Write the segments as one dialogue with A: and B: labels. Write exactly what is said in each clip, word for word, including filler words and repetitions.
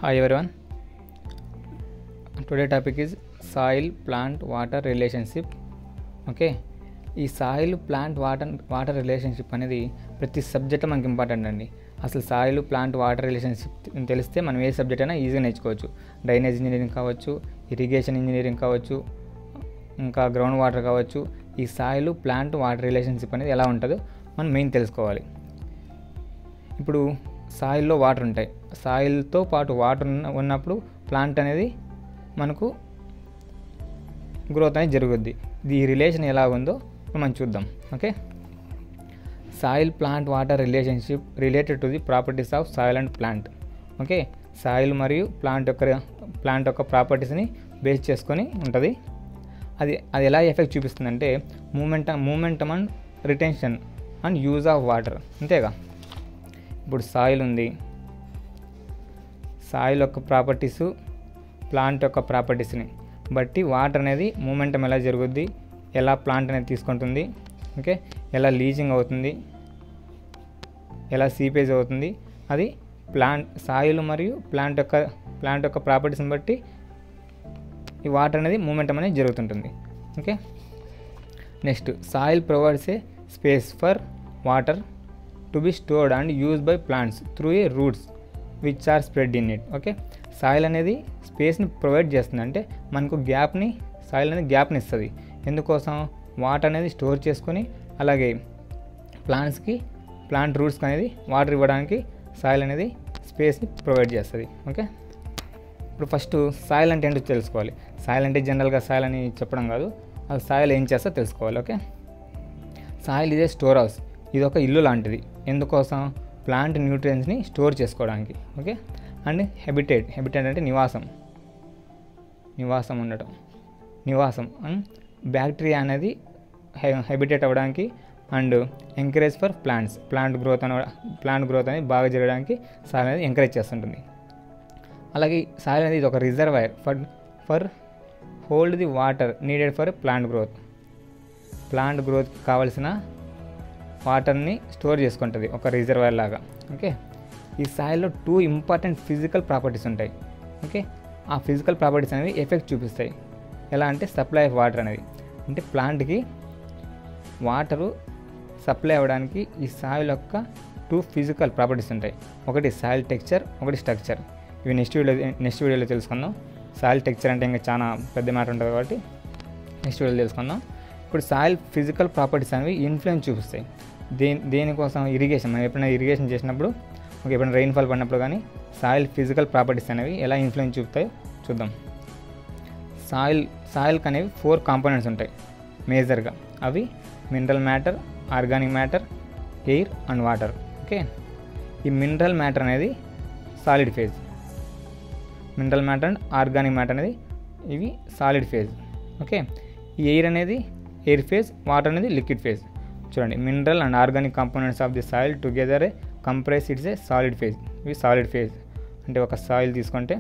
A: Hi everyone. Today topic is soil plant water relationship. Okay, ఈ soil plant water water relationship అనేది ప్రతి subject మనకి important అండి. అసలు సాయిల్ ప్లాంట్ వాటర్ రిలేషన్షిప్ తెలిస్తే మనం ఏ సబ్జెక్ట్ అయినా ఈజీగా నేర్చుకోవచ్చు. డ్రైనేజ్ ఇంజనీరింగ్ కావచ్చు, ఇరిగేషన్ ఇంజనీరింగ్ కావచ్చు, ఇంకా గ్రౌండ్ వాటర్ కావచ్చు. ఈ సాయిల్ ప్లాంట్ వాటర్ రిలేషన్షిప్ అనేది ఎలా ఉంటుందో మనం మెయిన్ తెలుసుకోవాలి. ఇప్పుడు సాయిల్లో వాటర్ ఉంటాయి. సాయిల్తో పాటు వాటర్ ఉన్న ఉన్నప్పుడు ప్లాంట్ అనేది మనకు గ్రోత్ అనేది జరుగుద్ది. ఈ రిలేషన్ ఎలా ఉందో మనం చూద్దాం. Okay, soil plant water relationship related to the properties of soil and plant. Okay, soil మరియు ప్లాంట్ యొక్క ప్లాంట్ యొక్క ప్రాపర్టీస్ని బేస్ చేసుకొని ఉంటుంది. అది అది ఎలా ఎఫెక్ట్ చూపిస్తుందంటే moment momentum and retention and use of water. అంతేగా, ఇప్పుడు సాయిల్ ఉంది, సాయిల్ యొక్క ప్రాపర్టీసు ప్లాంట్ యొక్క ప్రాపర్టీస్ని బట్టి వాటర్ అనేది మూమెంటం ఎలా జరుగుద్ది, ఎలా ప్లాంట్ అనేది తీసుకుంటుంది, ఓకే, ఎలా లీచింగ్ అవుతుంది, ఎలా సీపేజ్ అవుతుంది, అది ప్లాంట్ సాయిల్ మరియు ప్లాంట్ యొక్క ప్లాంట్ యొక్క ప్రాపర్టీస్ని బట్టి ఈ వాటర్ అనేది మూమెంటం అనేది జరుగుతుంటుంది. Okay, next soil provides a space for water to be stored and use by plants through a roots which are spread in it. Okay, soil అనేది స్పేస్ని ప్రొవైడ్ చేస్తుంది, అంటే మనకు గ్యాప్ని సాయిల్ అనేది గ్యాప్ని ఇస్తుంది. ఎందుకోసం, వాటర్ అనేది స్టోర్ చేసుకొని అలాగే ప్లాంట్స్కి ప్లాంట్ రూట్స్కి అనేది వాటర్ ఇవ్వడానికి సాయిల్ అనేది స్పేస్ని ప్రొవైడ్ చేస్తుంది. ఓకే, ఇప్పుడు ఫస్ట్ సాయిల్ అంటే ఏంటో తెలుసుకోవాలి. సాయిల్ అంటే జనరల్గా సాయిల్ అని చెప్పడం కాదు, అది సాయిల్ ఏం చేస్తా తెలుసుకోవాలి. ఓకే, సాయిల్ ఇదే స్టోర్ హౌస్, ఇది ఒక ఇల్లు లాంటిది. ఎందుకోసం, ప్లాంట్ న్యూట్రియన్స్ని స్టోర్ చేసుకోవడానికి. ఓకే, అండ్ హెబిటేట్ హెబిటేట్ అంటే నివాసం నివాసం ఉండటం నివాసం అండ్ బ్యాక్టీరియా అనేది హెబిటేట్ అవ్వడానికి and anchorage for plants plant growth అనే ప్లాంట్ గ్రోత్ అనేది బాగా జరగడానికి సాయిల్ అనేది ఎంకరేజ్ చేస్తుంటుంది. అలాగే సాయిల్ అనేది ఇది ఒక reservoir for for hold the water needed for plant growth plant growth కావాల్సిన వాటర్ని స్టోర్ చేసుకుంటుంది, ఒక రిజర్వాయర్ లాగా. ఓకే, ఈ సాయిల్లో టూ ఇంపార్టెంట్ ఫిజికల్ ప్రాపర్టీస్ ఉంటాయి. ఓకే, ఆ ఫిజికల్ ప్రాపర్టీస్ అనేవి ఎఫెక్ట్ చూపిస్తాయి. ఎలా అంటే సప్లై ఆఫ్ వాటర్ అనేది, అంటే ప్లాంట్కి వాటరు సప్లై అవ్వడానికి ఈ సాయిల్ యొక్క టూ ఫిజికల్ ప్రాపర్టీస్ ఉంటాయి. ఒకటి సాయిల్ టెక్స్చర్, ఒకటి స్ట్రక్చర్. ఇవి నెక్స్ట్ వీడియో నెక్స్ట్ వీడియోలో తెలుసుకుందాం. సాయిల్ టెక్స్చర్ అంటే ఇంకా చాలా పెద్ద మ్యాటర్ ఉంటుంది కాబట్టి నెక్స్ట్ వీడియోలో తెలుసుకుందాం. ఇప్పుడు సాయిల్ ఫిజికల్ ప్రాపర్టీస్ అనేవి ఇన్ఫ్లుయెన్స్ చూపిస్తాయి. దేని దేనికోసం, ఇరిగేషన్. మనం ఎప్పుడైనా ఇరిగేషన్ చేసినప్పుడు, ఓకే, ఎప్పుడైనా రెయిన్ఫాల్ పడినప్పుడు కానీ సాయిల్ ఫిజికల్ ప్రాపర్టీస్ అనేవి ఎలా ఇన్ఫ్లుయెన్స్ చూపుతాయో చూద్దాం. సాయిల్ సాయిల్కి అనేవి ఫోర్ కాంపోనెంట్స్ ఉంటాయి మేజర్గా. అవి mineral matter, organic matter, air and water. Okay, ఈ మినరల్ మ్యాటర్ అనేది solid phase, mineral matter and organic matter అనేది ఇవి సాలిడ్ ఫేజ్. ఓకే, ఈ ఎయిర్ అనేది ఎయిర్ ఫేజ్, వాటర్ అనేది లిక్విడ్ ఫేజ్. చూడండి, mineral and organic components of the soil together compress it's a solid phase. ఇవి solid phase అంటే ఒక soil తీసుకుంటే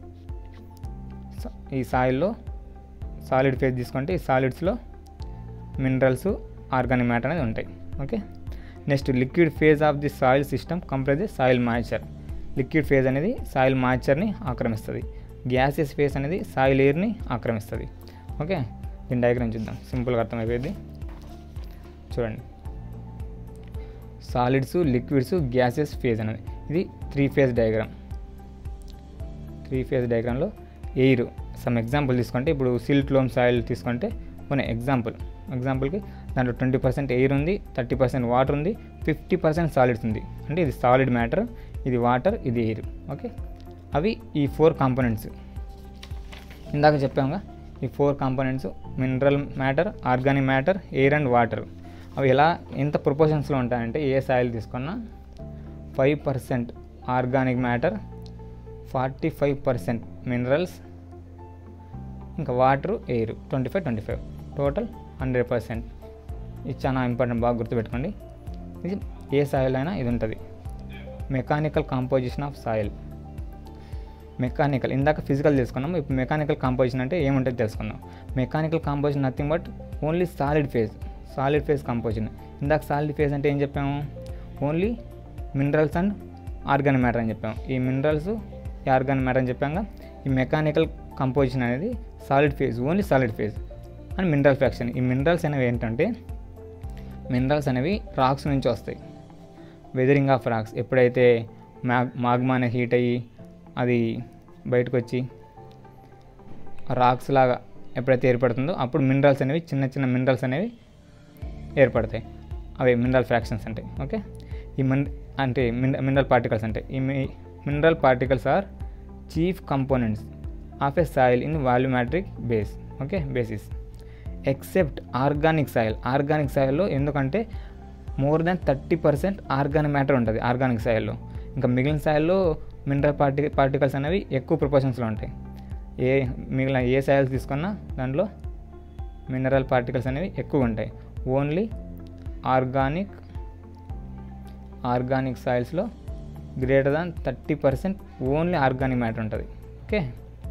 A: ఈ సాయిల్లో సాలిడ్ ఫేజ్ తీసుకుంటే ఈ సాలిడ్స్లో మినరల్స్, ఆర్గానిక్ మ్యాటర్ అనేది ఉంటాయి. Okay, next liquid phase of the soil system compress the soil moisture. Liquid phase అనేది సాయిల్ మాయిశ్చర్ని ఆక్రమిస్తుంది. గ్యాసెస్ ఫేజ్ అనేది సాయిల్ ఎయిర్ని ఆక్రమిస్తుంది. ఓకే, దీని డయాగ్రామ్ చూద్దాం, సింపుల్గా అర్థమైపోయింది. చూడండి, సాలిడ్స్, లిక్విడ్స్, గ్యాసెస్ ఫేజ్ అనేది ఇది three phase diagram. Three phase డయాగ్రామ్లో ఎయిర్, సమ్ ఎగ్జాంపుల్ తీసుకుంటే ఇప్పుడు సిల్ట్ లోమ్ సాయిల్ తీసుకుంటే కొన్ని ఎగ్జాంపుల్ ఎగ్జాంపుల్కి దాంట్లో ట్వంటీ పర్సెంట్ ఎయిర్ ఉంది, థర్టీ పర్సెంట్ వాటర్ ఉంది, ఫిఫ్టీ పర్సెంట్ సాలిడ్స్ ఉంది. అంటే ఇది సాలిడ్ మ్యాటర్, ఇది వాటర్, ఇది ఎయిర్. ఓకే, అవి ఈ ఫోర్ కాంపోనెంట్స్ ఇందాక చెప్పాముగా. ఈ four components mineral matter, organic matter, air and water. అవి ఎలా ఎంత ప్రపోర్షన్స్లో ఉంటాయంటే, ఏ సాయిల్ తీసుకున్నా five percent organic matter, forty five percent minerals, ఇంకా water, air twenty five twenty five total hundred percent. ఇది చాలా ఇంపార్టెంట్, బాగా గుర్తుపెట్టుకోండి. ఇది ఏ సాయిల్ అయినా ఇది ఉంటుంది. Mechanical composition of soil. Mechanical ఇందాక ఫిజికల్ తెలుసుకున్నాం, ఇప్పుడు మెకానికల్ కాంపోజిషన్ అంటే ఏముంటుంది తెలుసుకుందాం. Mechanical composition nothing but only solid phase solid phase composition. ఇందాక సాలిడ్ ఫేజ్ అంటే ఏం చెప్పాము, only minerals and organic matter అని చెప్పాము. ఈ మినరల్స్, ఈ ఆర్గానిక్ మ్యాటర్ అని చెప్పాక ఈ మెకానికల్ కంపోజిషన్ అనేది solid phase, only solid phase. And mineral fraction, ఈ మినరల్స్ అనేవి ఏంటంటే మినరల్స్ అనేవి రాక్స్ నుంచి వస్తాయి. వెదరింగ్ ఆఫ్ రాక్స్, ఎప్పుడైతే మ్యాగ్ మాగ్మా అనేది హీట్ అయ్యి అది బయటకు వచ్చి రాక్స్ లాగా ఎప్పుడైతే ఏర్పడుతుందో అప్పుడు మినరల్స్ అనేవి చిన్న చిన్న మినరల్స్ అనేవి ఏర్పడతాయి. అవి మినరల్ ఫ్రాక్షన్స్ అంటే ఓకే. ఈ మిన్ అంటే మినరల్ పార్టికల్స్ అంటే ఈ mineral particles are chief components of a soil in volumetric base okay basis except organic soil. Organic సాయిల్లో ఎందుకంటే more than thirty percent organic matter ఉంటుంది ఆర్గానిక్ సాయిల్లో. ఇంకా మిగిలిన సాయిల్లో మినరల్ పార్టి పార్టికల్స్ అనేవి ఎక్కువ ప్రపోర్షన్స్లో ఉంటాయి. ఏ మిగిలిన ఏ సాయిల్స్ తీసుకున్నా దాంట్లో మినరల్ పార్టికల్స్ అనేవి ఎక్కువ ఉంటాయి. ఓన్లీ ఆర్గానిక్ ఆర్గానిక్ సాయిల్స్లో greater than thirty percent only organic matter ఉంటుంది ఓకే.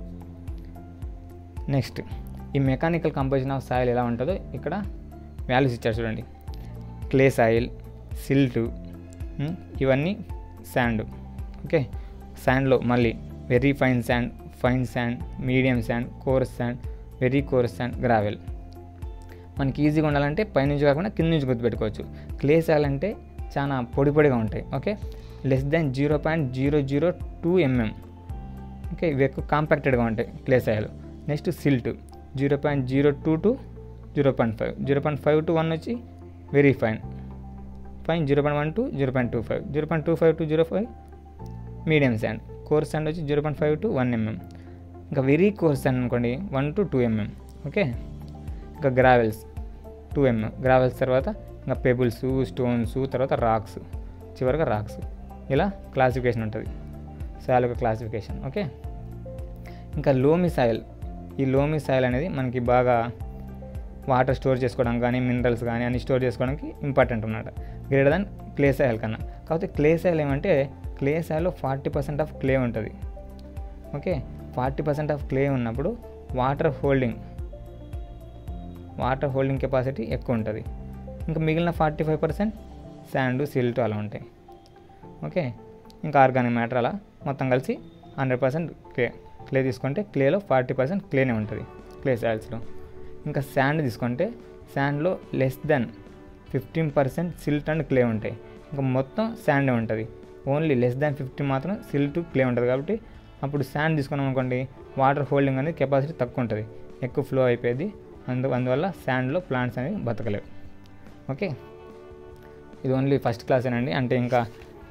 A: నెక్స్ట్ ఈ మెకానికల్ కంపోజిషన్ ఆఫ్ సాయిల్ ఎలా ఉంటుందో ఇక్కడ వాల్యూస్ ఇచ్చారు చూడండి. క్లే సాయిల్, సిల్ట్, ఇవన్నీ శాండ్ ఓకే. శాండ్లో మళ్ళీ very fine sand, fine sand, medium sand, coarse sand, very coarse sand, gravel. మనకి ఈజీగా ఉండాలంటే పైనుంచి కాకుండా కింద నుంచి గుర్తుపెట్టుకోవచ్చు. క్లే సాయిల్ అంటే చాలా పొడి పొడిగా ఉంటాయి okay. Less than zero point zero zero two mm okay. ఇవి ఎక్కువ కాంపాక్టెడ్గా ఉంటాయి clay soil. Next silt zero point zero two to zero point five zero point five to one వచ్చి very fine fine zero point one to zero point two five zero point two five to zero five medium sand. Coarse sand వచ్చి zero point five to one mm. ఇంకా very coarse sand అనుకోండి one to two mm okay. ఇంకా gravels two mm. Gravels తర్వాత ఇంకా pebbles, stones, తర్వాత rocks, చివరిగా rocks. ఇలా classification ఉంటుంది సాయిల్ యొక్క క్లాసిఫికేషన్ ఓకే. ఇంకా లోమి సాయిల్, ఈ లోమి సాయిల్ అనేది మనకి బాగా వాటర్ స్టోర్ చేసుకోవడానికి కానీ మినరల్స్ కానీ అన్ని స్టోర్ చేసుకోవడానికి ఇంపార్టెంట్ అన్నమాట, గ్రేటర్ దాన్ క్లే సాయిల్ కన్నా. కాకపోతే క్లే సాయిల్ ఏమంటే క్లే సాయిల్లో ఫార్టీ పర్సెంట్ ఆఫ్ క్లే ఉంటుంది okay. Forty percent of clay ఉన్నప్పుడు water holding water holding capacity ఎక్కువ ఉంటుంది. ఇంకా మిగిలిన forty five percent sand, silt అలా ఉంటాయి ఓకే. ఇంకా ఆర్గానిక్ మ్యాటర్ అలా మొత్తం కలిసి హండ్రెడ్ పర్సెంట్ క్లే క్లే తీసుకుంటే క్లేలో ఫార్టీ పర్సెంట్ క్లేనే ఉంటుంది క్లే సాయిల్స్లో. ఇంకా శాండ్ తీసుకుంటే శాండ్లో less than fifteen percent silt and clay ఉంటాయి. ఇంకా మొత్తం శాండే ఉంటుంది. ఓన్లీ లెస్ దాన్ ఫిఫ్టీ మాత్రం సిల్ట్, క్లే ఉంటుంది. కాబట్టి అప్పుడు శాండ్ తీసుకున్నాం అనుకోండి వాటర్ హోల్డింగ్ అనేది కెపాసిటీ తక్కువ ఉంటుంది, ఎక్కువ ఫ్లో అయిపోయింది. అందు అందువల్ల శాండ్లో ప్లాంట్స్ అనేవి బతకలేవు ఓకే. ఇది ఓన్లీ ఫస్ట్ క్లాసేనండి. అంటే ఇంకా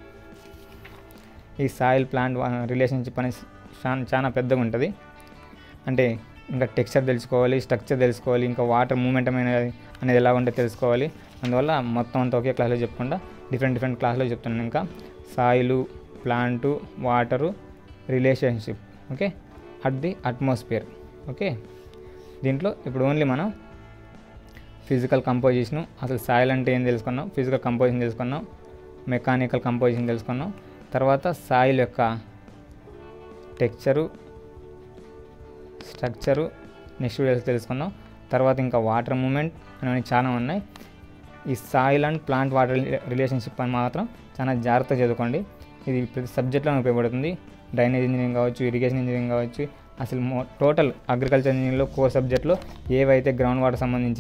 A: ఈ సాయిల్ ప్లాంట్ రిలేషన్షిప్ అనేది చాలా చాలా పెద్దగా ఉంటుంది. అంటే ఇంకా టెక్స్చర్ తెలుసుకోవాలి, స్ట్రక్చర్ తెలుసుకోవాలి, ఇంకా వాటర్ మూమెంట్ అనేది అనేది ఎలా ఉంటే తెలుసుకోవాలి. అందువల్ల మొత్తం అంతా ఒకే క్లాస్లో చెప్పకుండా డిఫరెంట్ డిఫరెంట్ క్లాస్లో చెప్తున్నాను. ఇంకా soil, plant, water relationship okay at the atmosphere okay. దీంట్లో ఇప్పుడు ఓన్లీ మనం ఫిజికల్ కంపోజిషను, అసలు సాయిల్ అంటే ఏం తెలుసుకున్నాం, ఫిజికల్ కంపోజిషన్ తెలుసుకున్నాం, మెకానికల్ కంపోజిషన్ తెలుసుకున్నాం, తర్వాత సాయిల్ యొక్క టెక్స్చరు, స్ట్రక్చరు నెక్స్ట్ వీడియోస్ తెలుసుకున్నాం. తర్వాత ఇంకా వాటర్ మూమెంట్ అనేవి చాలా ఉన్నాయి. ఈ soil and plant water relationship అని మాత్రం చాలా జాగ్రత్తగా చదువుకోండి. ఇది ప్రతి సబ్జెక్ట్లో ఉపయోగపడుతుంది. డ్రైనేజ్ ఇంజనీరింగ్ కావచ్చు, ఇరిగేషన్ ఇంజనీరింగ్ కావచ్చు, అసలు మో టోటల్ అగ్రికల్చర్ ఇంజనీరింగ్లో కోర్ సబ్జెక్ట్లో ఏవైతే గ్రౌండ్ వాటర్ సంబంధించి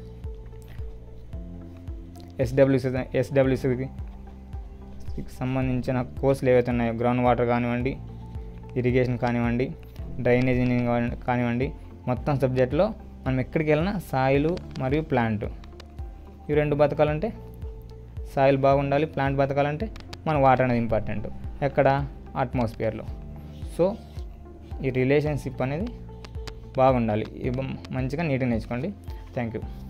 A: ఎస్డబ్ల్యూసి ఎస్డబ్ల్యూసికి సంబంధించిన కోర్సులు ఏవైతే ఉన్నాయో గ్రౌండ్ వాటర్ కానివ్వండి, ఇరిగేషన్ కానివ్వండి, డ్రైనేజ్ ఇంజనీరింగ్ కానివ్వండి, మొత్తం సబ్జెక్ట్లో మనం ఎక్కడికి వెళ్ళినా సాయిలు మరియు ప్లాంట్ ఇవి రెండు బతకాలంటే సాయిల్ బాగుండాలి, ప్లాంట్ బతకాలంటే మన వాటర్ అనేది ఇంపార్టెంట్. ఎక్కడ అట్మాస్ఫియర్లో. సో ఈ రిలేషన్షిప్ అనేది బాగుండాలి. మంచిగా నీట్గా నేర్చుకోండి. Thank you.